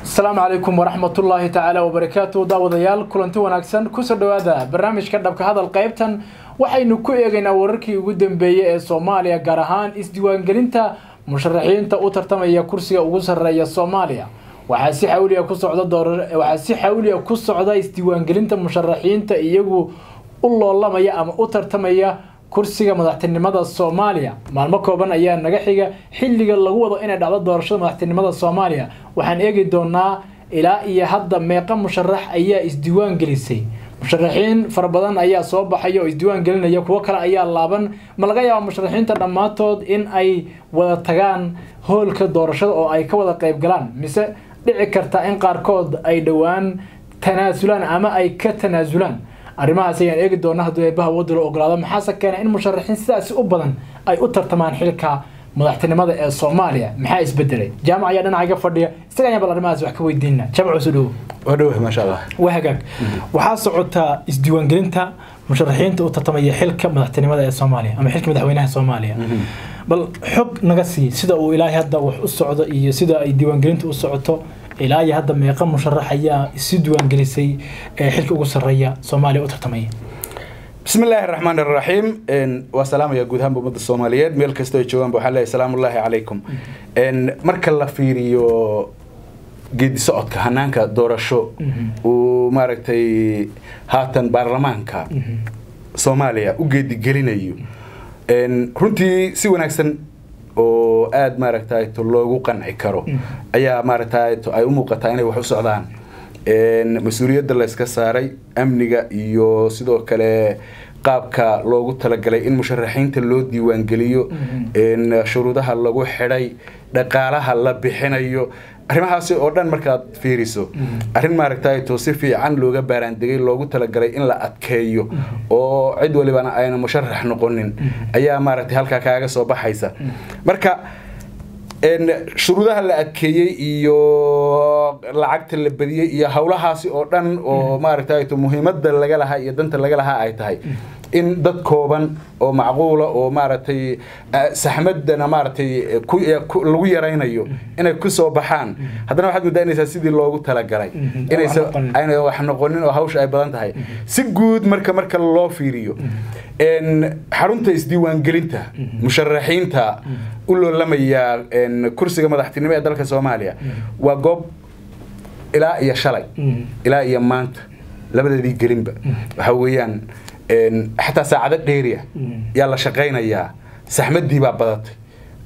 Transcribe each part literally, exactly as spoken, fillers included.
السلام عليكم ورحمة الله تعالى وبركاته داوديال كلنتي wanaagsan ku soo dhawaada barnaamijka dhabka hadal qaybtan waxaynu ku eegaynaa wararkii ugu dambeeyay ee Soomaaliya gaar ahaan isdiiwaangelinta musharaxiinta u tartamaya kursiga ugu sareeya Soomaaliya waxa si xawli ah ku socda doorar waxa si xawli ah ku socda isdiiwaangelinta musharaxiinta iyagu u loolamaya ama u tartamaya kursiga madaxtinimada Soomaaliya maalmo kooban ayaa naga xiga xilliga lagu wado inay dhacdo doorashada madaxtinimada Soomaaliya waxaan eegi doonaa ilaa iyo hadda meeqa musharax ayaa isdiiwaan gelisay musharaxiin fara badan ayaa soo baxay oo isdiiwaan gelinaya kuwa kale ayaa laaban ma laga yaabaa musharaxiinta dhamaatood in ay wada tagaan hoolka doorashada oo ay ka wada qayb galaan mise dhici karta in qaarkood ay dhawaan tanaasulaan ama ay ka tanaasulaan arrimahaas ayaan eegi doonaa haddii ay baha wadada ogolaado maxaa sakeena in musharaxiin sidaas u badan ay u tartamaan xilka madaxtinimada ee Soomaaliya maxaa isbedelay jaamac ayaa dhinaca fadhiya isaga ayaan bal arrimahaas wax ka weydiinaa jaamac soo dhaw wadhow ma sha Allah wahagaag waxa socota isdiiwaangelinta musharaxiinta u tartamaya xilka madaxtinimada ee Soomaaliya ama xilka madaxweynaha Soomaaliya bal xog naga sii sida uu ilaahay hadda wax u socdo iyo sida ay diiwaangelintu u socoto ilaahay hadda meeqa musharax ayaa isdiiwaan gelisay xilka ugu sareeya Soomaaliya u tartamaya بسم الله الرحمن الرحيم ان وسلام يا جودهم بمد الصوماليات ميل كستو جوان بو حله سلام الله عليكم ان marka la fiiriyo geedi socodka hanaanka doorasho oo maaragtay haatan baarlamaanka Soomaaliya u geedi gelinayo en runtii si wanaagsan oo aad maaragtay to loogu qanci karo ayaa maaragtay to ay u muuqataa inay wax u socdaan en mas'uuliyadda la iska saaray amniga iyo sidoo kale qaabka loogu talagalay in musharaxiinta loo diiwaan geliyo en shuruudaha lagu xidhay dhaqaalaha la bixinayo arrimahaas oo dhan markaad fiiriso arrin maaragtay to si fiican looga baaraandegay loogu talagalay in la adkeeyo oo cid waliba ayna musharax noqonin ayaa maaragtay halka kaaga soo baxaysa marka en shuruudaha la adkeeyay iyo lacagta la badiyay iyo hawlahaasi oo dhan oo maaragtay to muhiimadda laga lahaa iyo danta laga lahaa ay tahay in dad kooban oo macquul ah oo maaragtay saxmadana maaragtay lagu yaraynayo inay ku soo baxaan haddana waxaad muddaynaysaa sidii loogu talagalay inay ayna wax noqonin oo hawsha ay badan tahay si guud marka marka loo fiiriyo en xarunta isdiiwaangelinta musharaxiinta u loolamaya en kursiga madaxtinimada ee dalka Soomaaliya waa goob ilaa iyo shalay ilaa iyo maanta labadeedii gelinba waxa weeyaan en xataa saacado dheeriya yaa la shaqeynayaa saxmadii baa badatay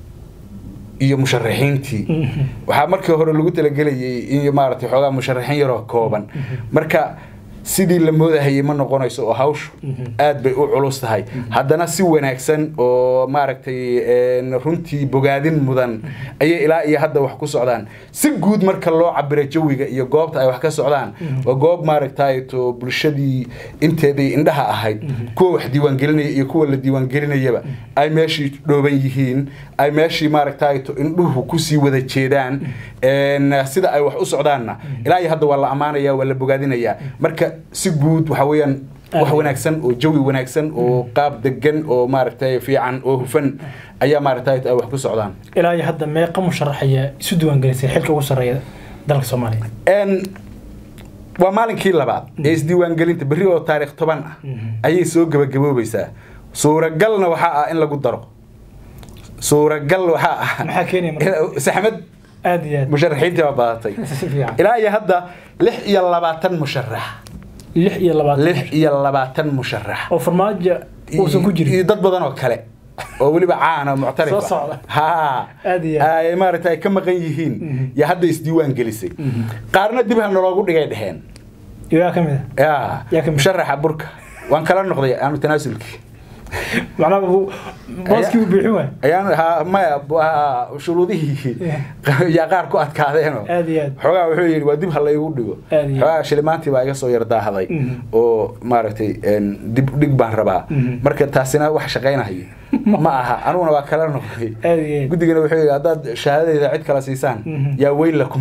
iyo musharaxiintii waxa markii hore lagu talagelayay in maaragtay xoogaa musharaxiin yar oo kooban marka sidii la moodahayay ma noqonayso oo hawshu aad bay u culus tahay haddana si wanaagsan oo maaragtay en runtii bogaadin mudan ayay ilaa iyo hadda wax ku socdaan si guud marka loo cabiro jawiga iyo goobta ay wax ka socdaan waa goob maaragtay to bulshadii inteedii indhaha ahayd kuwa wax diiwaan gelinaya iyo kuwa la diiwaan gelinayaba ay meeshii dhooban yihiin ay meeshii maaragtay to indhuhu ku sii wada jeedaan en sida ay wax u socdaanna ilaa iyo hadda waa la amaanaya waa la bogaadinaya marka si guud waxa weeyaan wax wanaagsan oo jawi wanaagsan oo qaab degan oo maaragtay fiican oo hufan ayaa maaragtay ay wax ku socdaan ilaa iyo hadda meeqa musharaxaya isu diiwaan gelisay xilka ugu sareeya dalka Soomaaliya en waa maalinkii labaad ee isdiiwaan gelinta bari oo taariikh toban ah ayay soo gabagaboobaysaa suuragalna waxa ah in lagu daro suuragal waxa ah maxaa keenay marka saxmad aad iyo aad musharaxiinta waa badatay ilaa iyo hadda lix iyo labaatan musharax lix iyo labaatan lix iyo labaatan musharax oo farmaajo uusan ku jirin dad badan oo kale oo waliba caan oo muctarif ha aad iyo ay maaragtay ka maqan yihiin ya hadda isdiiwaan gelisay qaarna dib ha nologu dhigay dhaheen yaa kamid ah yaa musharaxa burka waan kala noqday aan tanaasulki macna booski u bixin way ayaan ha ma shuruudihii ya qaar ku adkaadeen xogaa wuxuu yiri waa dib hal igu dhigo xogaa shilimaantii baa iga soo yardaahaday oo maaragtay dib dhig baan rabaa marka taasina wax shaqeynayo ma aha anuguna waa kala noqday guddigana wuxuu yiri hadaad shahaadada cid kala siisaan yaa weyn lakum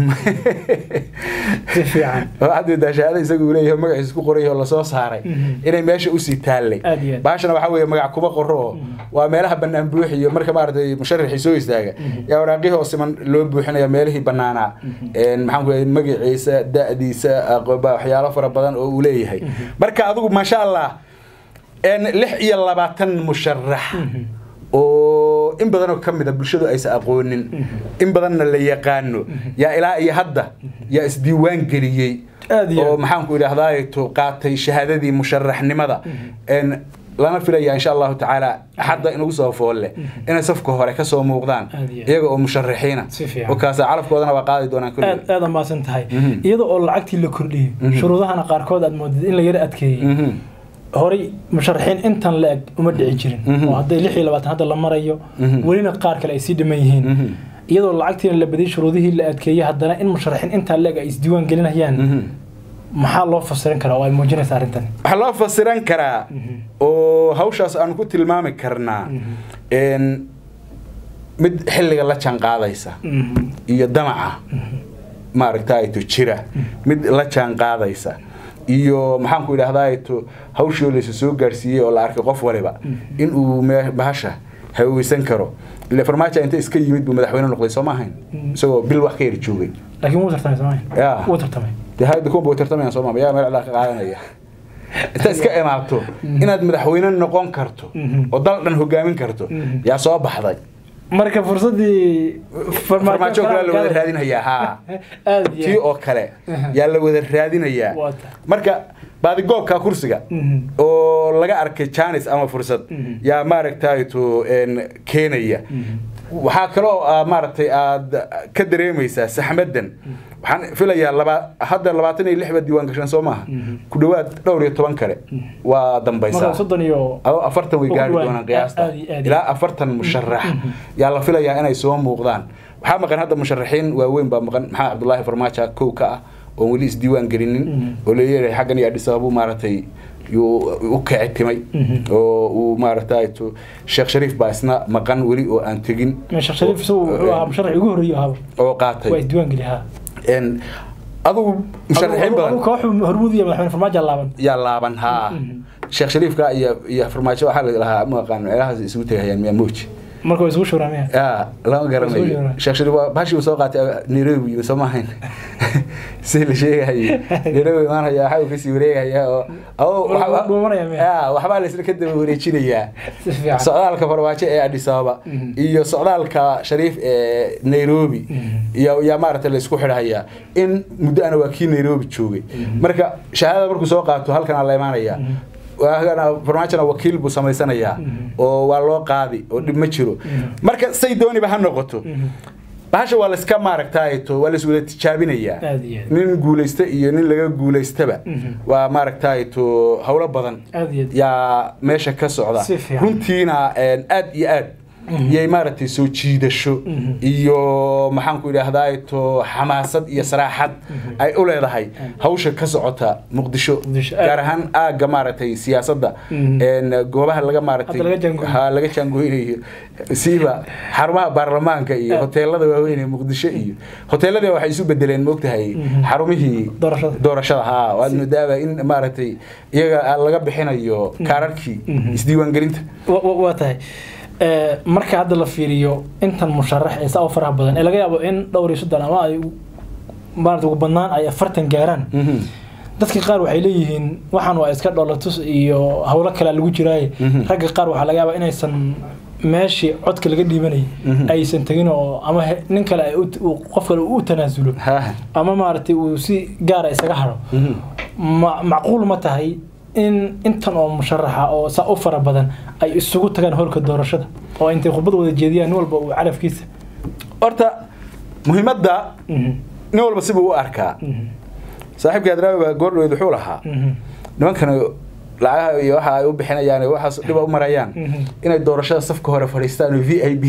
fiican hadda shahaadada isagu leeyahay magaciisa ku qoray oo la soo saaray inay meesha u sii taalay baashana waxa weeye magac kuma qoro waa meelaha banaan buuxiyo marka maartay musharrixi soo istaaga yaa waraaqihii oo siman loo buuxinayo meelihii banaana een maxaan ku leeyahay magaciisa da'diisa aqoonba waxyaalo fara badan oo uu leeyahay marka adigu ma sha Allah een lix iyo labaatan musharrax oo in badan oo kamid ah bulshadu aysan aqoonin in badanna la yaqaano yaa ilaa iyo hadda yaa isdiiwaan galiyay oo maxaan ku ilaahay to qaatay shahaadadii musharraxnimada een lana filaya insha Allah ta'ala hadda inuu soo foole in safka hore ka soo muuqdaan iyaga oo musharrixiina oo kaas calafkoodana waa qaadi doonaan kulli aad aad ma san tahay iyada oo lacagtii la kordhiyay shuruudahana qaarkood aad moodid in la yar adkeeyay هوري مشرحين انتن لاج وما دحي جيرين وهدا lix iyo labaatan hada la marayo walina qaar kale ay si dhiman yihiin iyadoo lacagtii la badiyay shuruudihii la adkeeyay hadana in musharaxiin inta laga is diiwaan gelinayaan maxaa loo fasiran karaa oo ay muujinaysaa arintan waxa loo fasiran karaa oo hawshaas aan ku tilmaami karnaa in mid xilliga la jaan qaadaysa iyo damaca maaragtay to jira mid la jaan qaadaysa iyo maxaan ku ilaahay to hawshii la soo gaarsiiyay oo la arkay qof waliba in uu bahasha haweysan karo ila farmaajo inta iska yimid buu madaxweyne noqday Soomaaliya isagoo bil wax ka yar joogay laakiin wuu tartamay Soomaaliya wuu tartamay dahayda ku buu tartamay Soomaaliya meel la qaadanaya inta iska imaato inaad madaxweyne noqon karto oo dal dhan hogaamin karto yaa soo baxday marka fursadii farmaajo kale la wada raadinaya ha tii oo kale yaa la wada raadinaya marka baadi goobka kursiga oo laga arkay chance ama fursad yaa maaragtay to en Kenya waxa kale oo maaragtay aad ka dareemaysaa saxmadan waxaan filayaa laba hadda labaatan iyo lix ba diiwaan gashan Soomaha ku dhawaad dhowr iyo toban kale waa dambaysaa soddon iyo afartan way gaari doonaan qiyaasta ilaa afartan musharrax yaa la filayaa inay soo muuqdaan waxa maqan hadda musharraxiin waaweyn ba maqan maxaa Cabdullaahi Farmaajo kow ka ah oo wali is diiwaan gelinin oo leeyahay xaqan iyo Addis Ababa maaragtay يو كعتمي أو ومارتاي تو الشيخ شريف باسنا مقن ولي أو أنتجين الشيخ شريف سو مشرع يقول ريها أو قاتل ويدوان قلها إن أضو مشرحين بدن كوح هرمودية من فرماج اللابن يا لابن ها الشيخ شريف كا يا يا فرماج وحال لها ما كان لها يسوتها يعني موج markuu isku shuraamay ah la garanay sheekh shariif baashi soo qaatay Nairobi Soomaaliya si la sheegay Nairobi ma haya waxa uu ka sii wareegaya oo ah waxba la isla ka daba wareejinaya socdaalka farmaajo ee Addis Ababa iyo socdaalka Shariif ee Nairobi iyo ya maarta la isku xidhaya in muddo ana waa kii Nairobi joogay marka shahaadada markuu soo qaato halkan la imaanaya waana farmaajana wakiil buu samaysanaya oo waa loo qaadi oo dib ma jiro marka say dooni ba ha noqoto bahasha waa la iska maaragtay to waa la isku tijaabinaya nin guuleysta iyo nin laga guuleystaba waa maaragtay to hawlo badan ya meesha ka socda runtiina aad iyo aad yay maaragtay soo jiidasho iyo maxaan ku ilaahay to xamaasad iyo saraaxad ay u leedahay hawsha ka socota Muqdisho gaar ahaan aaga maaragtay siyaasadda een goobaha laga maaragtay ha laga jangoynayo siiba xarumaha baarlamaanka iyo hoteelada waaweyn ee Muqdisho iyo hoteelada waxay isu bedeleen moogtahay xarumihii doorashada ha waa nudaaba in maaragtay iyaga laga bixinayo kaararkii isdiiwaan gelinta waa tahay marka hadda la fiiriyo intan musharax ee soo faraha badan ee laga yaabo in dhowr iyo soddon ama ay maarta ugu badnaan ay afartan gaaraan dadka qaar waxay leeyihiin waxaan waa iska dholatus iyo hawlo kale lagu jiray ragga qaar waxa laga yaabaa inaysan meeshii codka laga dhiibanay aysan tagin oo ama nin kale ay qof kale uu tanaasulo ama maartay uu si gaar ah isaga haro macquul ma tahay in intan oo musharaxa oo saa u fara badan ay isugu tagaan holka doorashada oo intay khudbad wada jeediyaan walba uu calafkiisa horta muhiimadda nin walba si uu arkaa saaxiibka adraaga goordhoweed wuxuu lahaa nimankan lacagaha iyo waxa ay u bixinayaan waxa dib u marayaan inay doorashada safka hore fariistaan V I P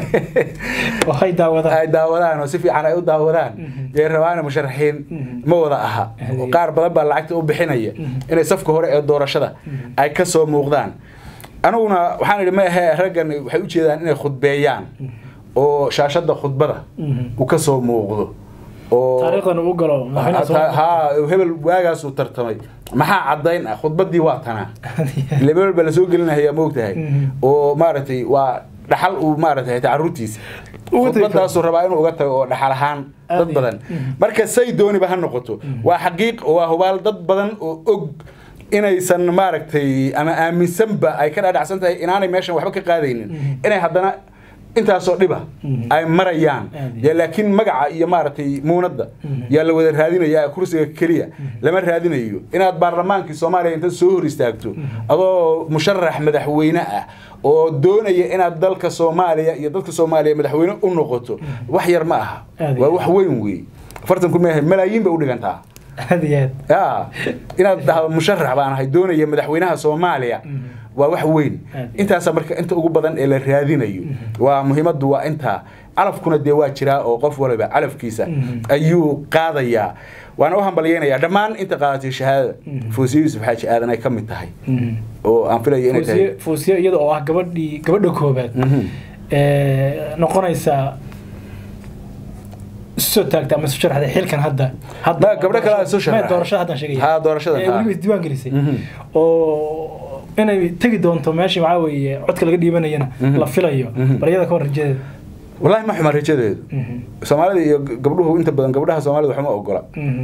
waxay daawadaan ay daawadaan oo si fiican ay u daawadaan ee rabaan musharaxiin ma wada aha qaar badan baa lacagta u bixinaya inay safka hore ee doorashada ay ka soo muuqdaan anuguna waxaan idhi ma ahe raggan waxay u jeedaan inay khudbeeyaan oo shaashada khudbada uu ka soo muuqdo oo taariikhdan uu galo ha hebel waagaas uu tartamay maxaa cadayn ah khudbadii waa tana level bala soo gelinayaa moogtahay oo maaragtay waa dhaxal uu maaragtay tacaruurtiisa khudbadaas uu rabaa inuu uga tago oo dhaxal ahaan dad badan marka say dooniba ha noqoto waa xaqiiq oo waa hubaal dad badan oo og inaysan maaragtay ama aaminsanba ay ka dhaadhacsan tahay inaanay meeshan waxba ka qaadaynin inay haddana intaasoo dhiba ay marayaan laakiin magaca iyo maaragtay muunadda yaa la wada raadinayaa kursiga keliya lama raadinayo inaad baarlamaankii Soomaaliya inta soo hor istaagto adoo musharax madaxweyne ah oo doonaya inaad dalka Soomaaliya iyo dadka Soomaaliya madaxweyne u noqoto wax yar ma aha waa wax weyn weey afartan kun malaayiin ba u dhigantaa هذه يا إن هذا مشرع بأنا هيدون يا مدحوينها سوماليا وواحد وين أنت أسمعك أنت أقول بدن إلى الرياضين أيو ومهمة دوا أنت علف كنا الدواء شراء أو قف ولا بعلف كيسة أيو قاضية وأنا أهم بلينا يا دمان أنت قاضي الشهادة فوزي يوسف حاج هذا أنا كم انتهي وأنا في لي فوزي فوزي يدو قبل دي قبل دكوبات نقول إنسا سوتك تام سوشر هذا حيل كان هذا هذا قبل كلا سوشر ما دورشة هذا شيء ها دورشة هذا اللي ديوان جلسي أو أنا تجد أنت ماشي معاوي عدك اللي قديم أنا هنا لا فيلايو بريء كون رجال والله ما حمر رجال سومالي قبله أنت بدن قبلها سومالي وحما أقوله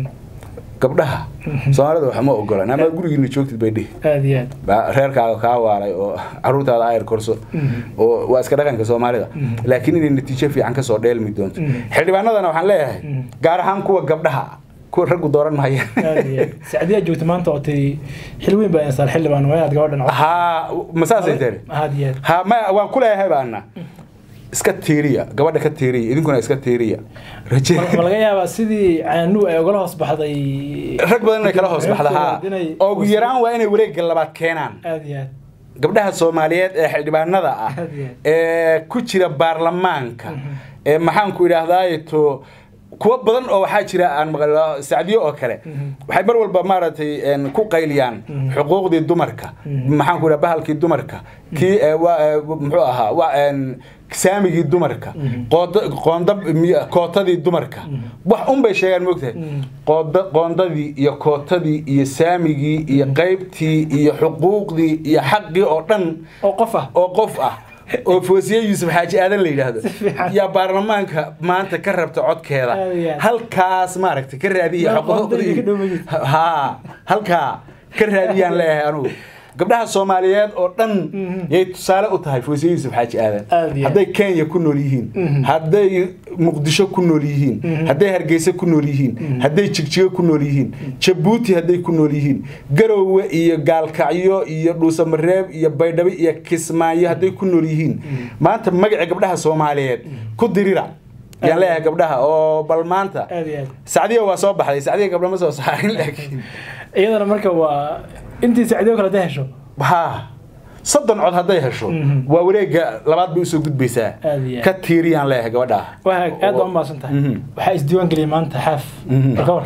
قبلها سومالي وحما أقوله أنا ما أقول إني شوكت بيدي هذه reer kaaga ka waalay oo caruurtaada ay korso oo waa iska dhaqanka Soomaalida laakiin in natiijo fiican ka soo dheelmi doonto xildhibaanadana waxaan leeyahay gaar ahaan kuwa gabdhaha kuwa rag u dooran mahayaan Saadiya joogto maanta oo tii xilweyn baa insaal xildhibaan waa gabadhan ha masaasay tiri hadiye ha ma waan ku leeyahay baana iska tiiriya gabadha ka tiiriya idinkuna iska tiiriya rajay ma laga yaabaa sidii caanu ay uga hoos baxday rag badan ay kala hoos baxdaa oo ugu yaraan waa inay wareeg labaad keenaan aad gabdhaha Soomaaliyeed ee xildhibaanada ah ee ku jira baarlamaanka ee maxaan ku yiraahdaa to kuwa badan oo waxa jira aan maqlo Saadiyo oo kale waxay mar walba maaratay ku qayliyaan xuquuqdii dumarka maxaan ku yiraahdaa bahalkii dumarka ki muxuu ahaa waa saamigii dumarka qoondab kootadii dumarka wax un bay sheegaan moogtahay qoondadii iyo kootadii iyo saamigii iyo qaybtii iyo xuquuqdii iyo xaqii oo dhan oo qof ah oo qof ah oo Foosiye Yuusuf Xaaji Aadan la yiraahdo ya baarlamaanka maanta ka rabta codkeeda halkaas ma aragtay ka raadiya xuquuqdii ha halka ka raadiyaan leeyahay anigu gabdhaha Soomaaliyeed oo dhan yay tusaale u tahay Foosiye Yuusuf Xaaji Aadan haday Kenya ku nool yihiin haday Muqdisho ku nool yihiin haday Hargeysa ku nool yihiin haday Jigjiga ku nool yihiin Djibouti haday ku nool yihiin Garowe iyo Gaalkacyo iyo Dhuusamareeb iyo Baydhabo iyo Kismaayo haday ku nool yihiin maanta magaca gabdhaha Soomaaliyeed ku dirira yaan leeyahay gabdhaha oo bal maanta Saadiya waa soo baxday Saadiya gabdhaha ma soo saarin laakiin iyadana marka waa intii Saadiyo kala hesho ha صدّن عد هذا يهشوا ووريق لبعض بيسوق بيسا كثيرين له جوده وهاك هذا ما سنته وحاس ديوان قليمان تحف الكور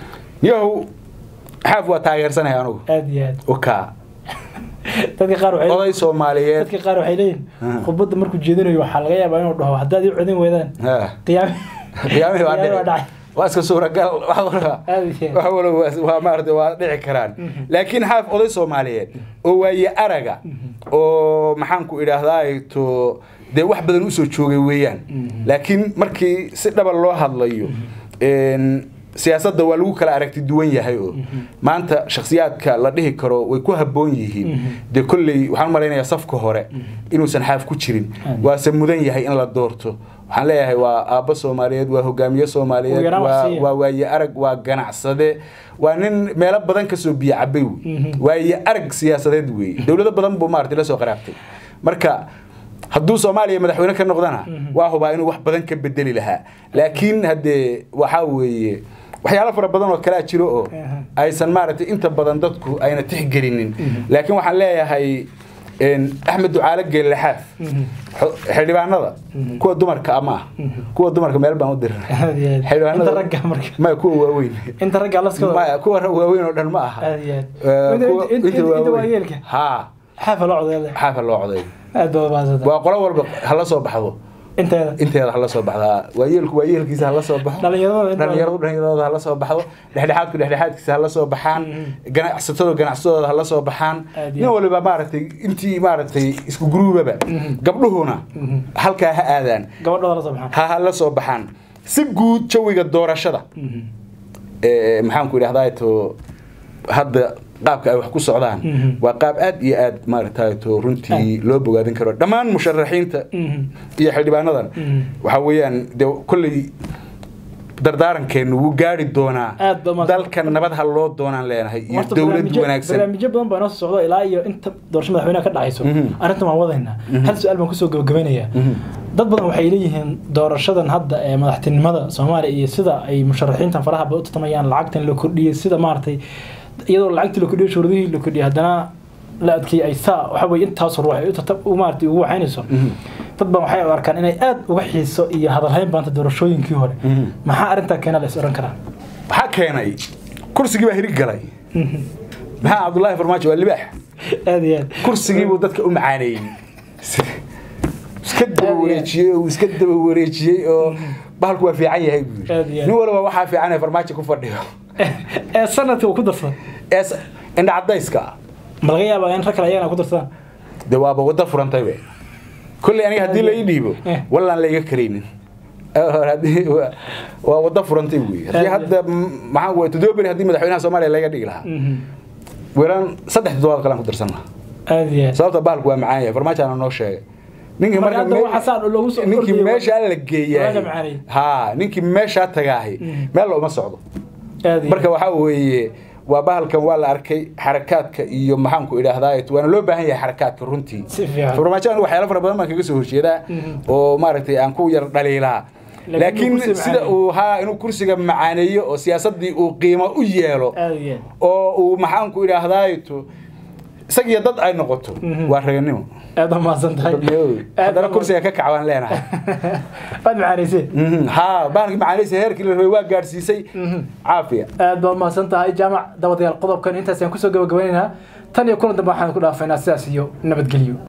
يو حاف وتاير سنة يانو أديات وكا تذكر قارو حيلين قضايا سوماليات تذكر قارو حيلين خبط مركو جديد ويوحل غيا بينه وده هذا يعدين ويدان قيام قيامي بعد واسك صورة قال وحوله وحوله وما أرد وادع كران لكن حاف قضية سومالية هو يأرجع ومحنكو إلى هذا تو ده واحد بدن أسود شو جويان لكن مركي سيدنا بالله هذا يو إن سياسة دولو كلا أركت الدنيا هيو ما أنت شخصيات كلده كرو ويكوها بونيه ده كل وحنا مرينا يصفكوا هراء إنه سنحاف كتيرين وسمودين يهي إن لا دورته حلاه هو أبو سوماليد وهو جامية سوماليد ووي أرج وجناعسده وأنن ملاب بدن كسب يعبيو ووي أرج سياسة دوي دولة بدن بمارت لا سوق رابطي مركا هدو سوماليا مدحونا كان نقدنا وهو بينه واحد بدن كبدل لها لكن هدي وحاوي waxyaalo fara badan oo kala jiro aysan maartay inta badan dadku ayna tixgelinin laakiin waxaan leeyahay in Axmed Ducaale Geelaxaaf xildhibaanada kuwa dumarka ama kuwa dumarka meel baan u diray xildhibaanada ragga marka ma kuwa waaweyn inta ragga la iska ma kuwa waaweyn oo dhan ma aha inta waayeelka ha حافل عضيله حافل عضيله هذا بازده وقرا والب هلا soo baxdo inteeda inteeda halla soo baxdaa waayilku waayilkiisa halla soo baxo dhalinyarada dhalinyarada dhalinyarada halla soo baxdo dhexdhexaadku dhexdhexaadkiisa halla soo baxaan ganacsatada ganacsadooda halla soo baxaan nin waliba maaragtay intii maaragtay isku gruubaba gabdhuhuna halka ha aadaan gabadhooda la soo baxaan ha halla soo baxaan si guud jawiga doorashada ee maxaan ku yiraahdaa to hadda qaabka ay wax ku socdaan waa qaab aad iyo aad maaragtay to runtii loo bogaadin karo dhamaan musharaxiinta iyo xildhibaanadan waxa weeyaan kulli dardaarankeenu uu gaari doonaa dalka nabad hal loo doonaan leenahay iyo dawlad wanaagsan barnaamijyo badan baa noo socdo ilaa iyo inta doorashada madaxweynaha ka dhacayso arinta ma wadaynaa hal su'aal baan ku soo gabagabeynaya dad badan waxay leeyihiin doorashadan hadda ee madaxtinimada Soomaaliya iyo sida ay musharaxiintan faraha badan u tatamayaan lacagtan la kordhiyay sida maartay iyadoo lacagta la kordhiyay shuruudihii la kordhiyay hadana la adkay ay saa waxa way intaas ruux ay u tatab u maartay ugu waxaynayso dad badan waxay arkaan inay aad uga xiiso iyo hadalhayn baanta doorashooyinkii hore maxaa arinta keenay la isooran karaa waxa keenay kursigii baa hirig galay maxaa Abdullaahi Farmaajo waa libaax aad iyo aad kursigii buu dadka u macaaneeyay iska daba wareejiyay oo iska daba wareejiyay oo bahalku waa fiican yahay nin walba waxa fiican ee Farmaajo ku fadhiyo ee sanadka ku darsan ee inda cadayska ma laga yaabaa in rakal ayana ku darsan dawaaba wada furantay way kulli aniga hadii la idhiibo wallaan la iga kareenin hadii waa wada furantay way hadii hadda maxaa way todoba hadii madaxweynaha Soomaaliya laga dhigi lahaa weeran saddex dodobaad kala ku darsan aad iyo sababta baalku waa macaan yahay Farmaajo aan noo sheegay ninki marka waxa saad loogu soo ninki meesha la geeyay ha ninki meesha tagaahay meel looma socdo marka waxa weeye waa bahalkan waa la arkay xarakaadka iyo maxaan ku ilaahdaa waana loo baahan yahay xarakaadka runtii Farmaajo waxyaalo fara badan ma kaga soo horjeeda oo maaragtay aan ku yar dhaliilaa laakiin sida uu ha inuu kursiga macaaneeyo oo siyaasadii uu qiimo u yeelo oo uu maxaan ku ilaahdaa isaga dad ay noqoto waa reernimo aad ma santahay hadana kursiga ka kacwaan leenahay bad macaanaysi ha baan macaanaysi heerkii la rabay waa gaarsiisay caafiya aad ma santahay jaamac dawadayaal qodobkan intaas aan ku soo gabagabeynaa tan iyo kulan dambe waxaan ku dhaafaynaa sidaas iyo nabadgelyo